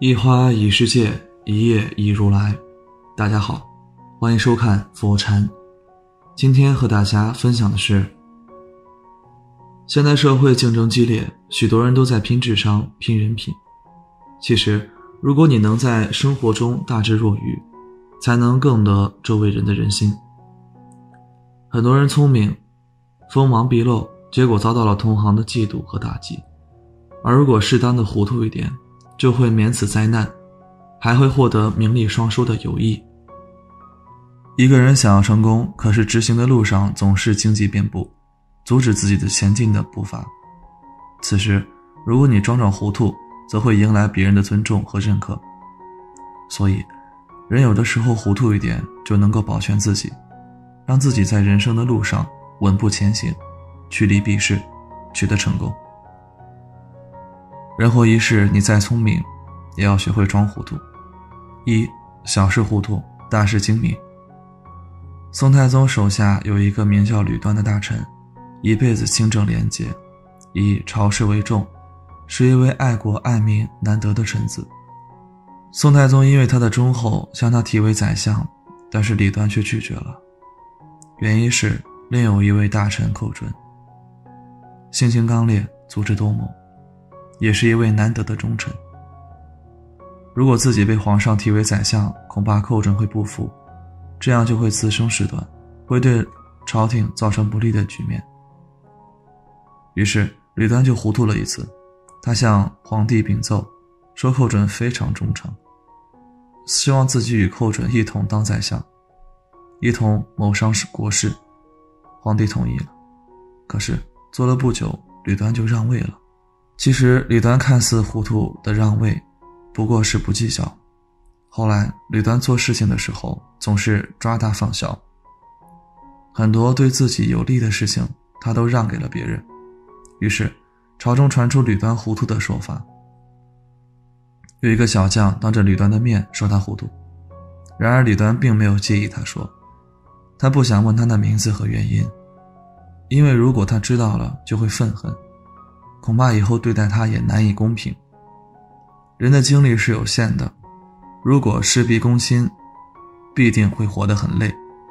一花一世界，一叶一如来。大家好，欢迎收看佛禅。今天和大家分享的是，现代社会竞争激烈，许多人都在拼智商、拼人品。其实如果你能在生活中大智若愚，才能更得周围人的人心。很多人聪明，锋芒毕露，结果遭到了同行的嫉妒和打击。而如果适当的糊涂一点，就会免此灾难，还会获得名利双收的友谊。一个人想要成功，可是执行的路上总是荆棘遍布，阻止自己的前进的步伐。此时如果你装装糊涂，则会迎来别人的尊重和认可。所以人有的时候糊涂一点，就能够保全自己，让自己在人生的路上稳步前行，趋利避势，取得成功。人活一世，你再聪明，也要学会装糊涂。小事糊涂，大事精明。宋太宗手下有一个名叫吕端的大臣，一辈子清正廉洁，以朝事为重，是一位爱国爱民难得的臣子。宋太宗因为他的忠厚，向他提为宰相，但是李端却拒绝了。原因是另有一位大臣寇准，性情刚烈，足智多谋，也是一位难得的忠臣。如果自己被皇上提为宰相，恐怕寇准会不服，这样就会滋生事端，会对朝廷造成不利的局面。于是吕端就糊涂了一次，他向皇帝禀奏，说寇准非常忠诚，希望自己与寇准一同当宰相，一同谋商国事。皇帝同意了，可是做了不久，吕端就让位了。其实吕端看似糊涂的让位，不过是不计较。后来吕端做事情的时候总是抓大放小，很多对自己有利的事情他都让给了别人，于是朝中传出吕端糊涂的说法。有一个小将当着吕端的面说他糊涂，然而吕端并没有介意他说，他不想问他的名字和原因，因为如果他知道了就会愤恨，恐怕以后对待他也难以公平。人的精力是有限的，如果事必躬亲，必定会活得很累。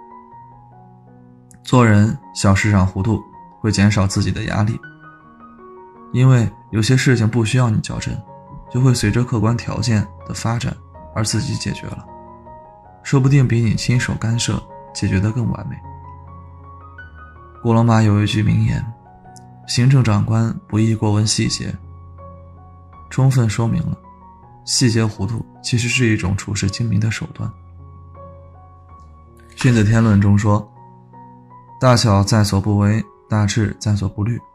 做人小事上糊涂，会减少自己的压力，因为有些事情不需要你较真，就会随着客观条件的发展而自己解决了，说不定比你亲手干涉解决得更完美。古罗马有一句名言，行政长官不宜过问细节，充分说明了细节糊涂其实是一种处事精明的手段。荀子天论中说，大小在所不为，大智在所不虑。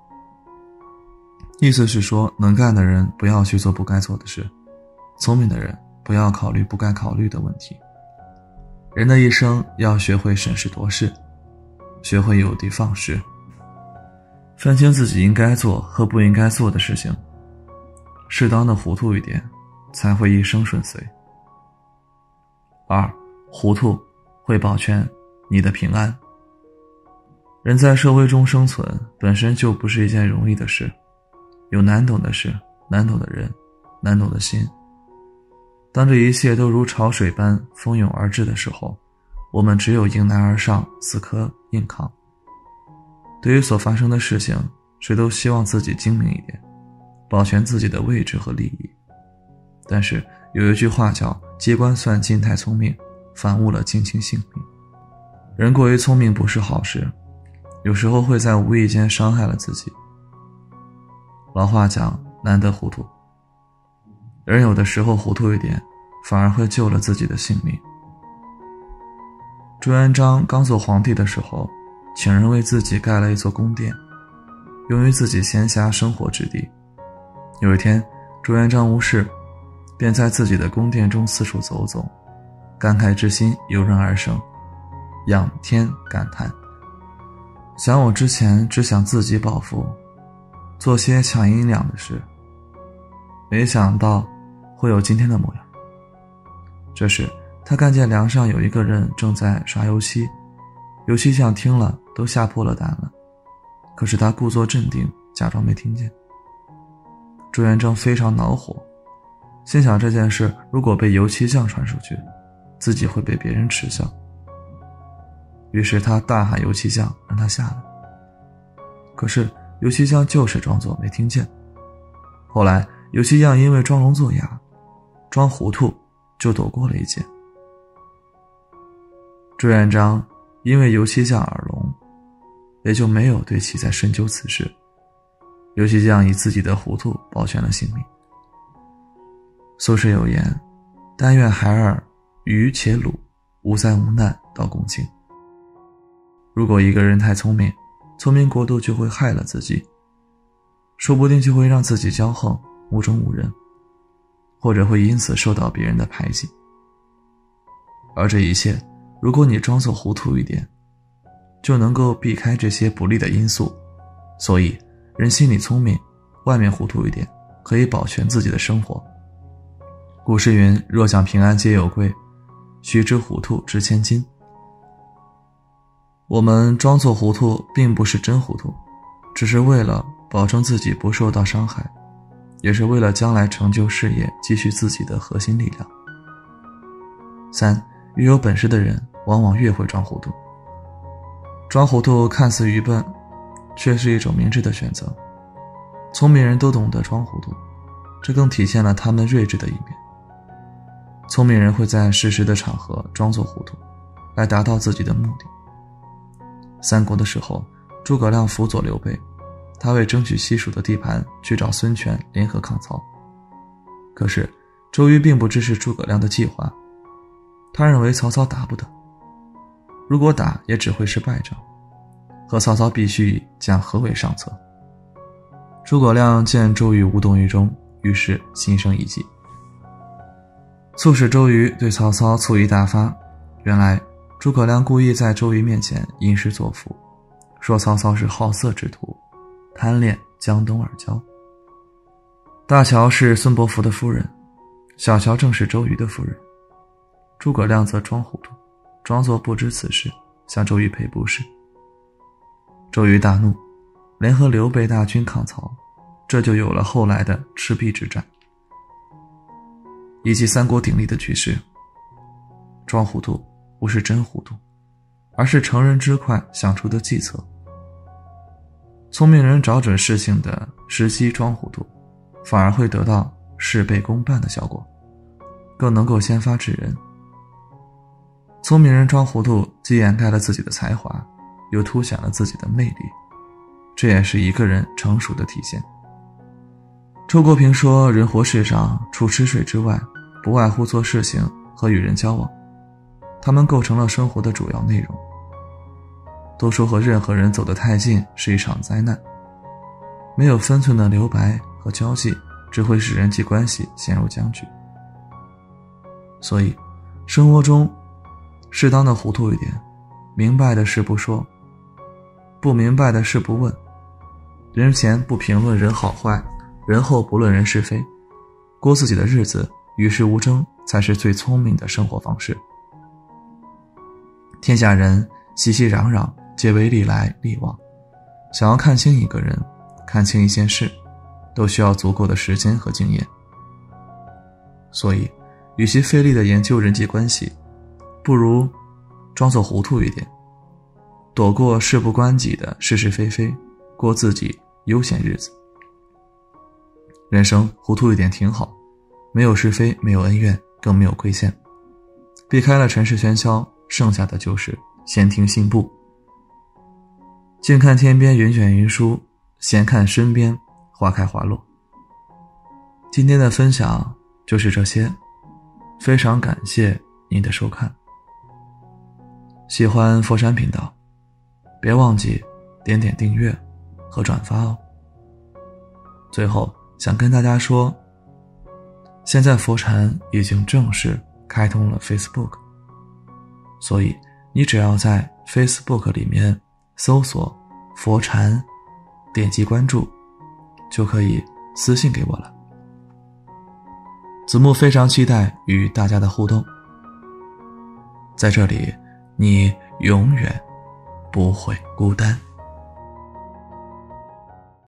意思是说，能干的人不要去做不该做的事，聪明的人不要考虑不该考虑的问题。人的一生要学会审时度势，学会有的放矢，分清自己应该做和不应该做的事情，适当的糊涂一点，才会一生顺遂。糊涂会保全你的平安。人在社会中生存本身就不是一件容易的事，有难懂的事，难懂的人，难懂的心。当这一切都如潮水般蜂拥而至的时候，我们只有迎难而上，死磕硬扛。对于所发生的事情，谁都希望自己精明一点，保全自己的位置和利益。但是有一句话叫机关算尽太聪明，反误了近亲性命。人过于聪明不是好事，有时候会在无意间伤害了自己。老话讲，难得糊涂。人有的时候糊涂一点，反而会救了自己的性命。朱元璋刚做皇帝的时候，请人为自己盖了一座宫殿，用于自己闲暇生活之地。有一天，朱元璋无事，便在自己的宫殿中四处走走，感慨之心油然而生，仰天感叹，想我之前只想自己饱腹，做些抢银两的事，没想到会有今天的模样。这时他看见梁上有一个人正在刷油漆，油漆匠听了都吓破了胆了，可是他故作镇定，假装没听见。朱元璋非常恼火， 心想这件事如果被油漆匠传出去，自己会被别人耻笑。于是他大喊油漆匠让他下来，可是油漆匠就是装作没听见。后来油漆匠因为装聋作哑，装糊涂就躲过了一劫。朱元璋因为油漆匠耳聋，也就没有对其再深究此事。油漆匠以自己的糊涂保全了性命。苏轼有言：但愿孩儿愚且鲁，无灾无难到公卿。如果一个人太聪明，聪明过度就会害了自己，说不定就会让自己骄横，目中无人，或者会因此受到别人的排挤。而这一切，如果你装作糊涂一点，就能够避开这些不利的因素。所以人心里聪明，外面糊涂一点，可以保全自己的生活。古诗云：若想平安皆有贵，须知糊涂值千金。我们装作糊涂并不是真糊涂，只是为了保证自己不受到伤害，也是为了将来成就事业积蓄自己的核心力量。3. 越有本事的人往往越会装糊涂。装糊涂看似愚笨，却是一种明智的选择。聪明人都懂得装糊涂，这更体现了他们睿智的一面。聪明人会在适时的场合装作糊涂，来达到自己的目的。三国的时候，诸葛亮辅佐刘备，他为争取西蜀的地盘去找孙权联合抗曹。可是周瑜并不支持诸葛亮的计划，他认为曹操打不得，如果打也只会是败仗，和曹操必须讲和为上策。诸葛亮见周瑜无动于衷，于是心生一计，促使周瑜对曹操醋意大发。原来诸葛亮故意在周瑜面前吟诗作赋，说曹操是好色之徒，贪恋江东二娇。大乔是孙伯符的夫人，小乔正是周瑜的夫人。诸葛亮则装糊涂，装作不知此事，向周瑜赔不是。周瑜大怒，联合刘备大军抗曹，这就有了后来的赤壁之战，以及三国鼎立的局势。装糊涂不是真糊涂，而是乘人之快想出的计策。聪明人找准事情的时机装糊涂，反而会得到事倍功半的效果，更能够先发制人。聪明人装糊涂，既掩盖了自己的才华，又凸显了自己的魅力，这也是一个人成熟的体现。周国平说，人活世上，除吃睡之外，不外乎做事情和与人交往，他们构成了生活的主要内容。都说和任何人走得太近是一场灾难，没有分寸的留白和交际，只会使人际关系陷入僵局。所以生活中适当的糊涂一点，明白的事不说，不明白的事不问，人前不评论人好坏，人后不论人是非，过自己的日子，与世无争，才是最聪明的生活方式。天下人熙熙攘攘，皆为利来利往，想要看清一个人，看清一件事，都需要足够的时间和经验。所以与其费力的研究人际关系，不如装作糊涂一点，躲过事不关己的是是非非，过自己悠闲日子。人生糊涂一点挺好，没有是非，没有恩怨，更没有亏欠，避开了尘世喧嚣，剩下的就是闲庭信步。静看天边云卷云舒，闲看身边花开花落。今天的分享就是这些，非常感谢您的收看。喜欢佛山频道，别忘记点点订阅和转发哦。最后想跟大家说，现在佛禅已经正式开通了 Facebook， 所以你只要在 Facebook 里面搜索佛禅，点击关注，就可以私信给我了。子木非常期待与大家的互动，在这里你永远不会孤单。